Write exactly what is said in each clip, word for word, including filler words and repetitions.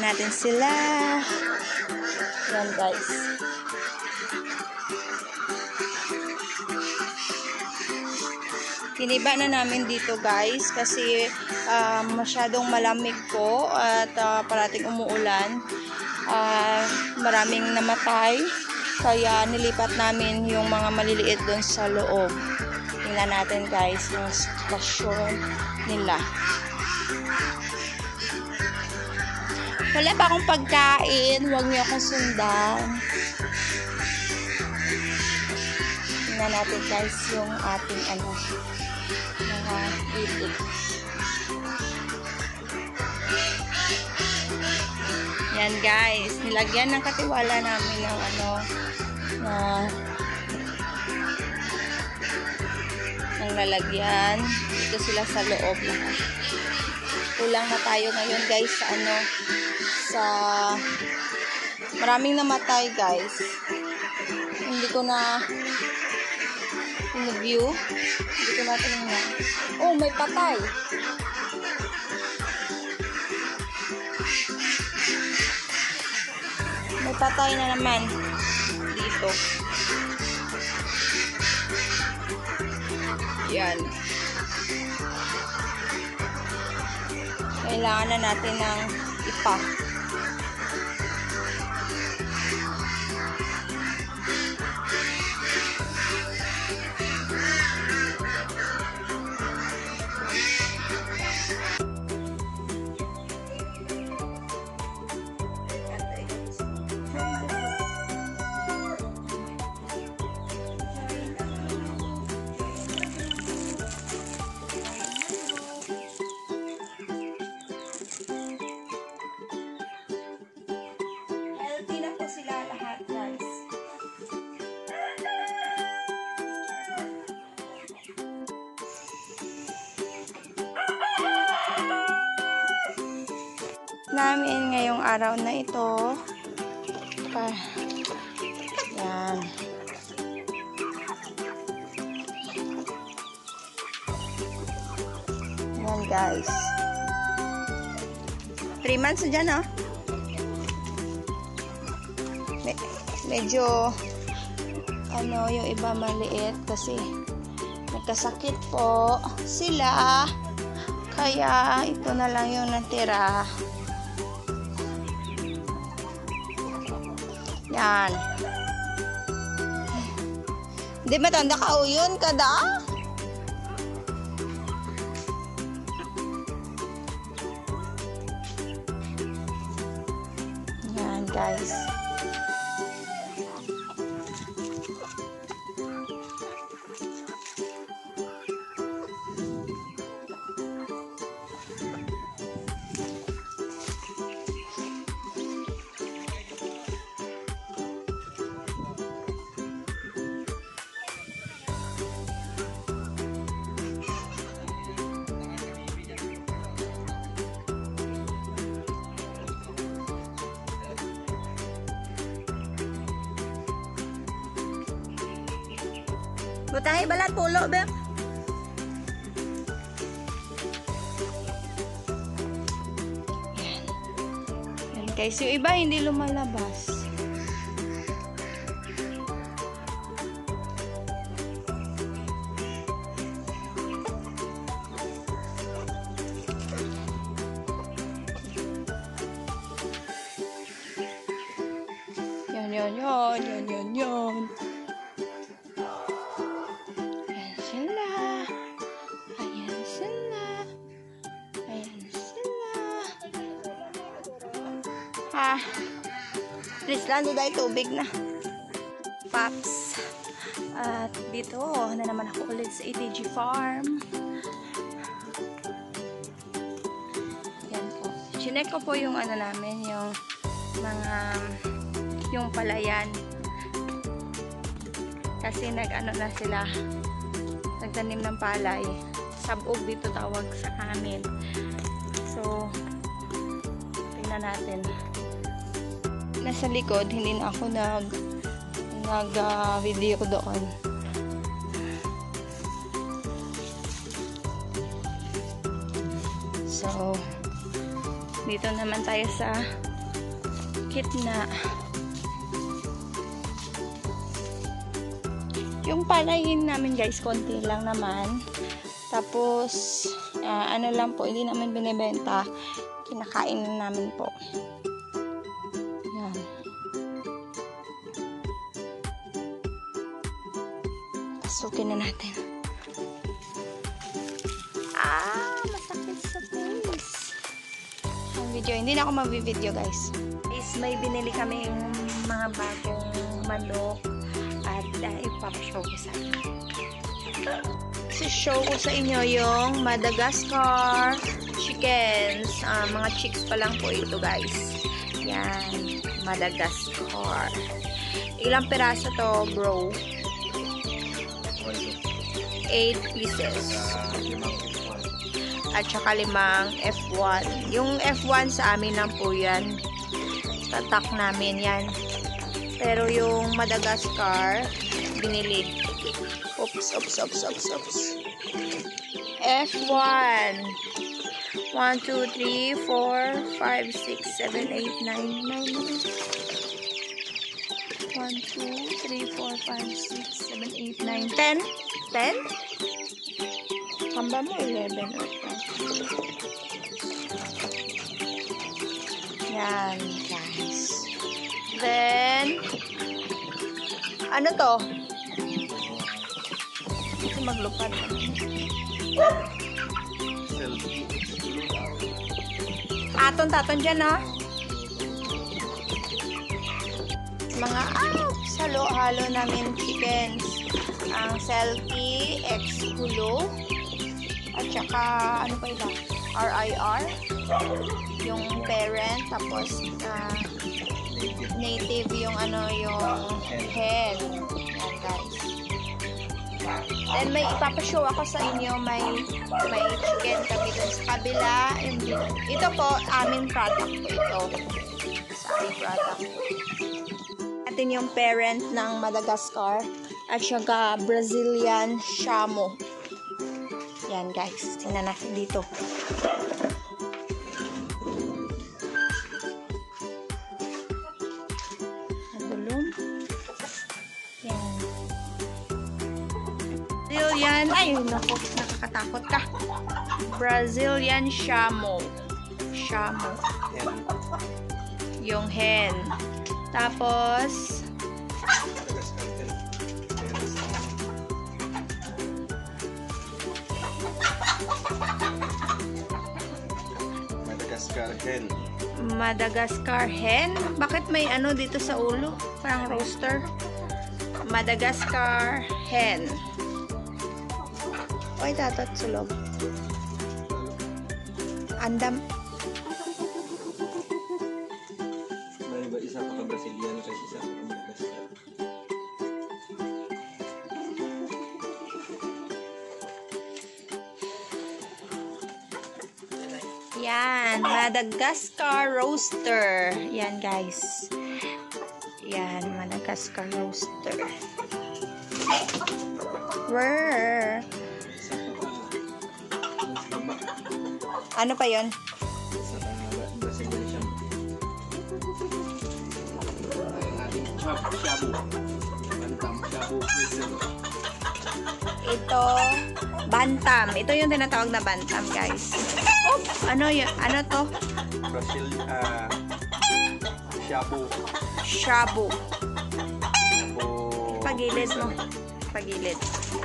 natin sila. Yan guys. Hiniba na namin dito guys kasi uh, masyadong malamig po at uh, parating umuulan. Uh, maraming namatay kaya nilipat namin yung mga maliliit doon sa loob. Tingnan natin guys yung sitwasyon nila. Wala pa akong pagkain, huwag niyo akong sundan. Tingnan natin guys yung ating ano, mga itik. Yan guys, nilagyan ng katiwala namin ng ano, na ng lalagyan. Dito sila sa loob lahat. Kulang na tayo ngayon guys sa ano, sa maraming namatay guys. Hindi ko na in-view. Hindi ko na tinignan. Oh, may patay. May patay na naman dito. Yan. Kailangan na natin ng ipa. Namin ngayong araw na ito. Pa. Yan. Yan guys. three months na dyan, oh. Me medyo ano, yung iba maliit kasi nagkasakit po sila. Kaya ito na lang yung natira. Yan. Hindi matanda ka o yun kada? Yan guys. Butahe balat pulo, Bek. Yan. Yan guys, yung iba hindi lumalabas. Yan, yan, yan, yan, yan, yan. Ah, please lang dahil tubig na. Paps. At dito na naman ako ulit sa A T G Farm. Yan po. Chinek ko po yung ano namin, yung mga yung palayan. Kasi nag-ano na sila, nagtanim ng palay. Sabog dito tawag sa amin. So, tingnan natin. Nasa likod, hindi na ako nag nag uh, video doon. So, dito naman tayo sa gitna. Yung palayin namin guys, konti lang naman. Tapos, uh, ano lang po, hindi namin binibenta. Kinakain na namin po. Yan. Pasukin na natin. Ah, masakit sa face. Ang video, hindi na ako mag-video guys. Is may binili kami yung mga bagong manok at uh, ipapashow ko sa inyo. Si-show ko sa inyo yung Madagascar chickens. Uh, mga chicks pa lang po ito guys. Yan, Madagascar. Ilang piraso to bro? eight pieces. At saka limang F one. Yung F one sa amin lang po yan. Tatak namin yan. Pero yung Madagascar, binili. Oops, oops, oops, oops, oops. F one. one, two, three, four, five, six, seven, eight, nine, nine. one, two, three, four, five, six, seven, eight, nine, ten. ten? Kamba mo, eleven or twelve. Yan, guys. Then, ano to? Ito maglupad. Aton-taton dyan, ha? Mga, ah, halo-halo namin chickens. Ang Selkie, X-Hulo, at saka, ano pa iba? R I R. Yung parent, tapos, uh, native yung, ano, yung hen. Yan, guys. Then, may ipapashow ako sa inyo. May, may chicken kami dun sa kabila. Ito po, aming product po ito. Sa aming product. Atin yung parent ng Madagascar. At saka Brazilian Shamo. Yan guys. Tingnan natin dito. Nadulong. Yan. Brazilian. Ay, naku. Nakakatakot ka. Brazilian Shamo. Shamo. Yung hen. Tapos, Madagascar hen. Madagascar hen? Bakit may ano dito sa ulo? Parang roaster. Madagascar hen. Oy, tatat sulog. Andam. May iba isa pa ka Brazilian kasi isa pa ka Madagascar. Yan, Madagascar roaster. Yan guys. Yan, Madagascar roaster. Where? Ano pa yon? Isa pa nga Brazilian siya. Ang ating chop, shabu. Bantam, shabu, Brazil. Ito, bantam. Ito yung tinatawag na bantam, guys. Oh, ano yun? Ano to? Brazil, ah, uh, shabu. Shabu. Shabu. Pagilid mo. Pagilid.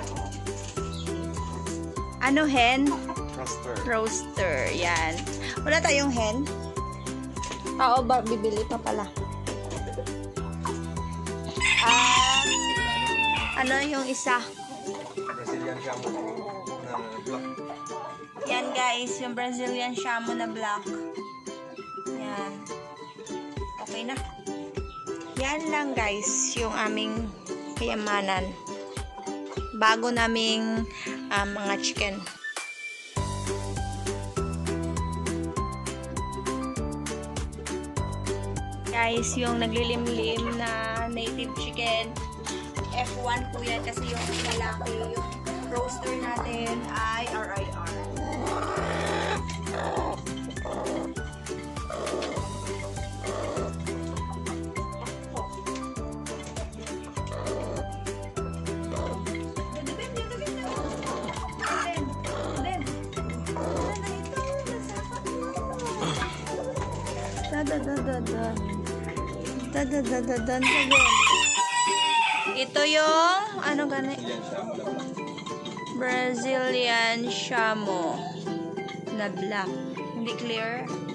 Ano hen? Roaster. Roaster. Yan. Wala tayong hen? Oo ba? Bibili pa pala. Ah, ano yung isa? Brazilian shabu na black. Yan guys, yung Brazilian Shamo na black. Yan. Okay na. Yan lang guys, yung aming kayamanan. Bago naming um, mga chicken. Guys, yung naglilimlim na native chicken, F one po yan kasi yung lalaki, yung roaster natin ay R I R. Dadadadadan. Dadadadadan. Ito yung, ano gani? Brazilian Shamo na black. Hindi clear.